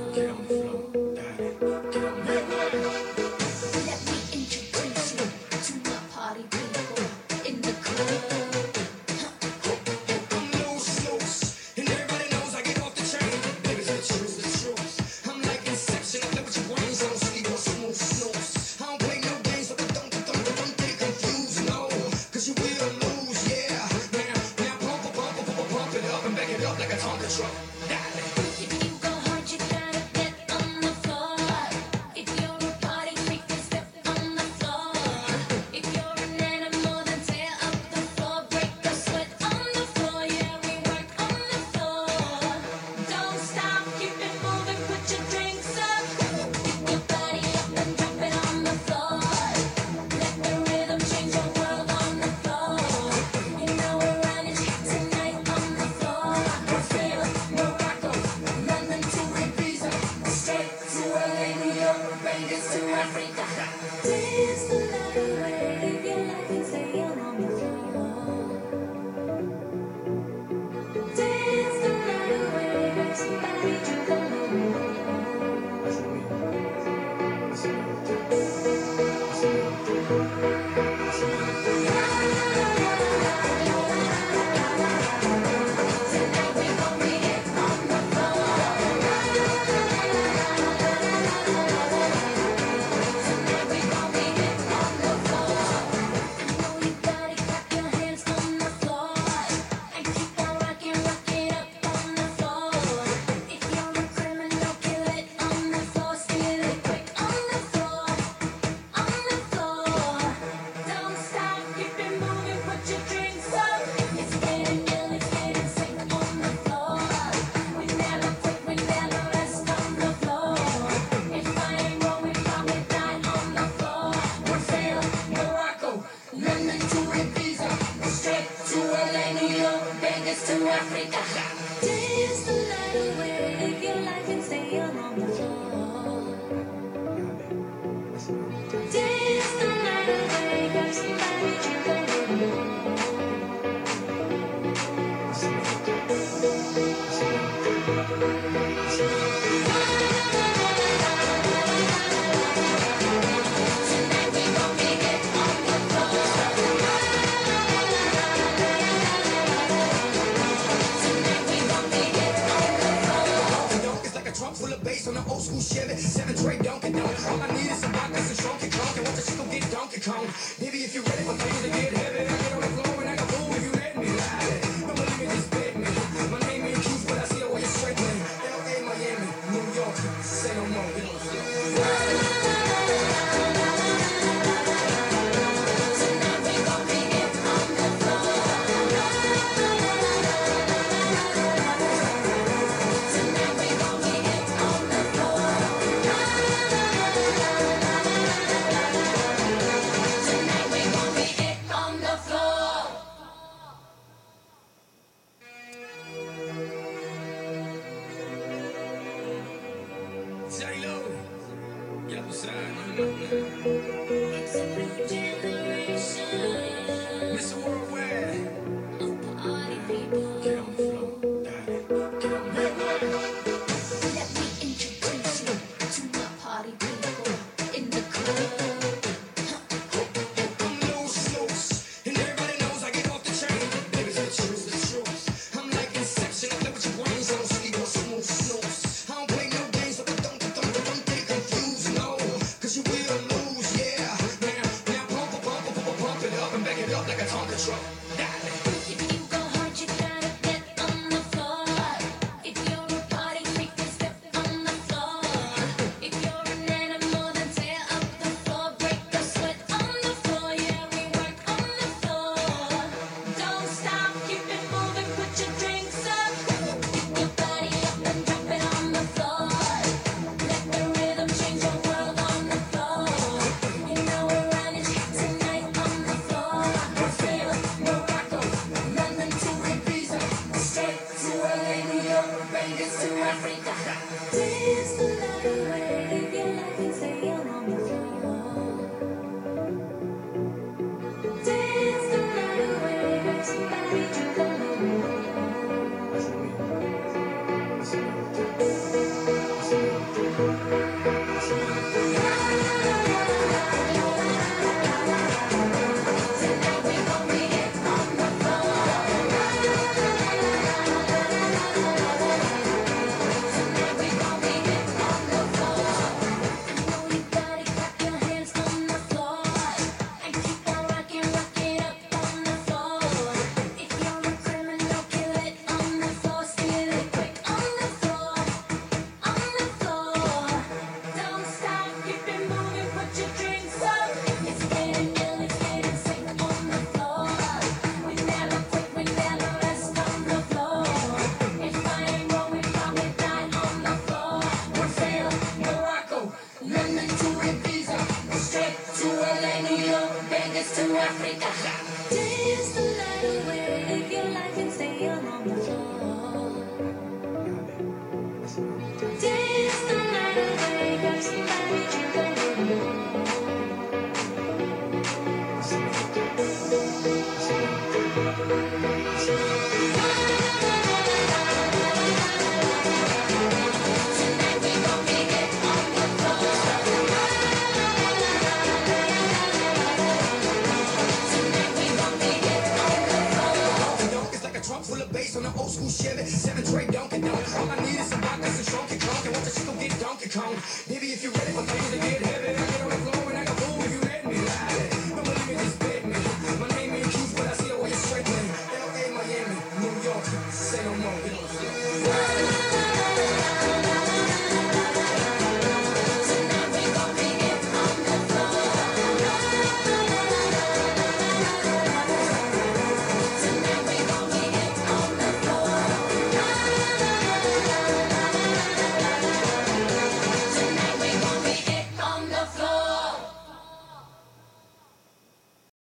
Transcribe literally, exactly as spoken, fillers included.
Get on the floor, got it. Get on the floor. Let me introduce you to my party people in the club. I'm loose, loose, and everybody knows I get off the chain. Baby, the truth, the truth. I'm like Inception, I play with your brains, I don't sleep on smooth snooze. I don't play no games, but don't, don't, don't, don't get confused, no. Cause you will lose, yeah. Now, now pump, pump, pump, pump, pump it up and back it up like a Tonka truck. If you go hard, you gotta get on the floor. If you're a party freak, then step on the floor. If you're an animal, then tear up the floor. Break the sweat on the floor, yeah, we work on the floor. Don't stop, keep it moving, put your drinks up. Pick your body up and drop it on the floor. Let the rhythm change your world on the floor. You know we're running tonight on the floor. We're feeling Morocco, London to Ibiza, straight to L A, New York, Vegas to Africa. Dance the night away, live your life and stay on the floor. Dance the night away, grab somebody, drink a Tonight we gon' be it on the floor. Tonight we gon' be it on the floor. I know you got it, clap your hands on the floor. And keep on rocking, rock it up on the floor. If you're a criminal, kill it on the floor. Steal it quick on the floor. On the floor. Don't stop, keep it moving, put your drinks up. It's getting ill, it's getting sick on the floor. We never quit, we never rest on the floor. If I ain't wrong, we probably die on the floor. We're feeling Morocco, London to Ibiza, straight to L A, New York, Vegas to Africa. Dance the night away, live your life and stay young on the floor. Dance the night away, grab somebody, drink a little more. Tonight we gon' be it on the floor. Tonight we gon' be it on the floor. Donk is like a trunk full of bass on an old school Chevy. Seven tray Donkey Donk. All I need is some vodka, some Donkey Kong, and watch the chico get Donkey Kong. Baby, if you're ready for things to get heavy, I get on the floor and I go boom if you let me ride. Don't believe me, just bet me. My name ain't Keith, but I see the way you're straightening. L A, Miami, New York, say no more. Get on the floor. Tonight we gon' be it on the floor. Tonight we gon' be it on the floor. Tonight we gon' be it on the floor. J-Lo, yeah, what's up? You know, man. It's a new generation Mister Worldwide. of party people. Get on the floor, got it. Get on the floor. Let me introduce you to my party people in the club. I'm loose, loose, and everybody knows I get off the chain. Baby, the truth, the truth. I'm like Inception, I play with your brains, I don't sleep on smooth snooze. I don't play no games, but don't, don't, don't, don't get confused, no. Cause you will lose, to Africa. Dance the night away, live your life and stay young on the floor. Dance the night away, grab somebody, drink a little more. Tonight we gon' make it on the floor. Tonight we gon' make it on the floor. It's like a trunk full of bass on an old school Chevy. Seven tray Donkey Donk. All I need is some vodka, some Donkey Kong. And watch the chico get Donkey Kong. Baby, if you're ready for things to get